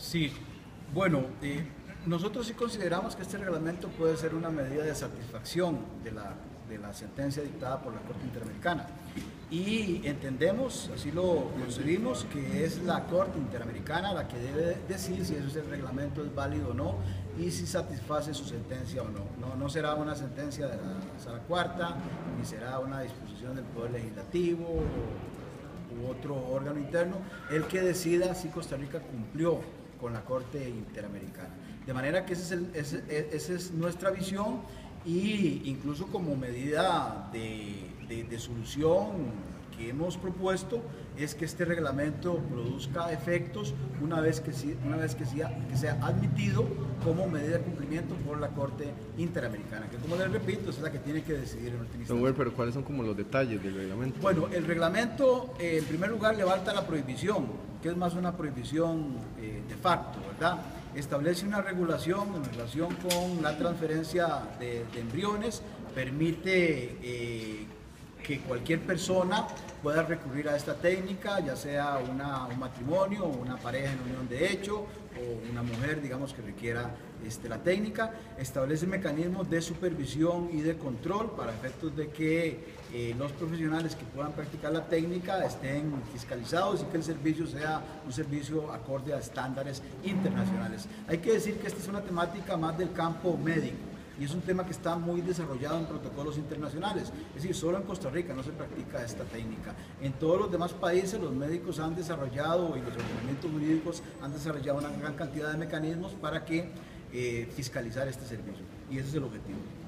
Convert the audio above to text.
Sí, bueno, nosotros sí consideramos que este reglamento puede ser una medida de satisfacción de la sentencia dictada por la Corte Interamericana. Y entendemos, así lo concebimos, que es la Corte Interamericana la que debe decir si ese reglamento es válido o no y si satisface su sentencia o no. No será una sentencia de la Sala Cuarta, ni será una disposición del Poder Legislativo u otro órgano interno el que decida si Costa Rica cumplió con la Corte Interamericana. De manera que esa es nuestra visión, y incluso como medida de solución que hemos propuesto es que este reglamento produzca efectos una vez que sea admitido como medida de cumplimiento por la Corte Interamericana, que, como les repito, es la que tiene que decidir en última instancia. Pero ¿cuáles son como los detalles del reglamento? Bueno, el reglamento en primer lugar levanta la prohibición, que es más una prohibición de facto, ¿verdad? Establece una regulación en relación con la transferencia de embriones, permite que cualquier persona pueda recurrir a esta técnica, ya sea un matrimonio o una pareja en unión de hecho, o una mujer, digamos, que requiera la técnica. Establece mecanismos de supervisión y de control para efectos de que los profesionales que puedan practicar la técnica estén fiscalizados y que el servicio sea un servicio acorde a estándares internacionales. Hay que decir que esta es una temática más del campo médico, y es un tema que está muy desarrollado en protocolos internacionales. Es decir, solo en Costa Rica no se practica esta técnica. En todos los demás países los médicos han desarrollado, y los ordenamientos jurídicos han desarrollado una gran cantidad de mecanismos para que fiscalizar este servicio. Y ese es el objetivo.